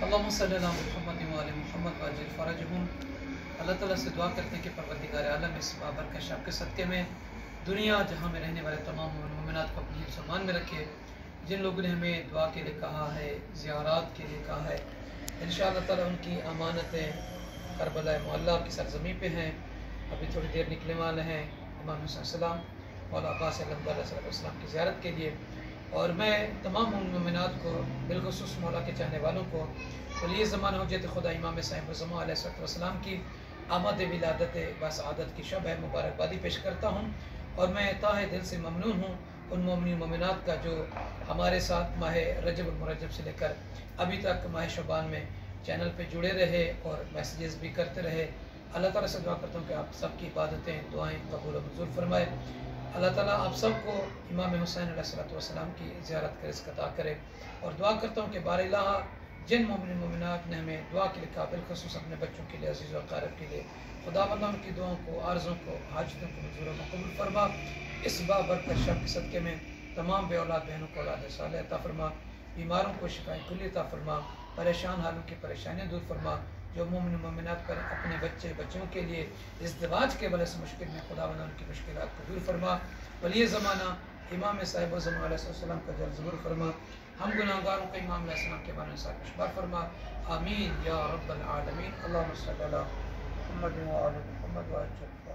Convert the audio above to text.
اللہم صلی اللہ محمد و آل محمد واجل فرجہم۔ اللہ تعالیٰ سے دعا کرتے ہیں کہ پروردگار عالم اس بابرکت شب کے صدقے میں دنیا جہاں میں رہنے والے تمام مومنات کو اپنی حفظ و امان میں رکھے۔ جن لوگوں نے ہمیں دعا کے لیے کہا ہے، زیارات کے لیے کہا ہے، انشاءاللہ تعالیٰ ان کی امانتیں کربلا معلیٰ کی سرزمین پہ ہیں۔ ابھی تھوڑی دیر نکلنے والے ہیں امام حسین السلام مولا عباس علیہ السلام کی زیارت کے لیے، اور میں تمام مومنات کو بالخصوص مولا کے چاہنے والوں کو ولی زمانہ حجت خدا امام صاحب الزمان علیہ السلام کی آمد ولادت بسعادت کی شب ہے مبارکبادی پیش کرتا ہوں، اور میں تاہ دل سے ممنون ہوں ان مومنین مومنات کا جو ہمارے ساتھ ماہ رجب المرجب سے لے کر ابھی تک ماہ شعبان میں چینل پہ جڑے رہے اور میسیجز بھی کرتے رہے۔ اللہ تعالیٰ سے دعا کرتا ہوں کہ آپ سب کی عبادتیں دعائیں قبول و منظور فرمائے۔ اللہ تعالیٰ آپ سب کو امام حسین علیہ السلام کی زیارت کا رزق عطا کرے، اور دعا کرتا ہوں کہ بار الہ جن مومن مومنات نے ہمیں دعا کے لیے کہا، بالخصوص اپنے بچوں کے لیے، عزیز و اقارب کے لیے، خدا بندہ ان کی دعاؤں کو، عارضوں کو، حاجتوں کو منظور و مقبول فرما۔ اس بابرکت شب کے صدقے میں تمام بے اولاد بہنوں کو اولاد صالح عطا فرما، بیماروں کو شفائے کلی عطا فرما، پریشان حالوں کی پریشانیاں دور فرما۔ جو مومن مومنات پر اپنے بچوں کے لیے ازدواج کے وجہ سے مشکل میں، خدا بندہ ان کی مشکلات کو دور فرما۔ ولی زمانہ امام صاحب الزمان علیہ السلام کا جل ظہور فرما۔ ہم گناہگاروں کو امام علیہ السلام کے بارے میں ساتھ مشبار فرما۔ آمین یا رب العالمین۔ اللہم صلی اللہ محمد و آل محمد و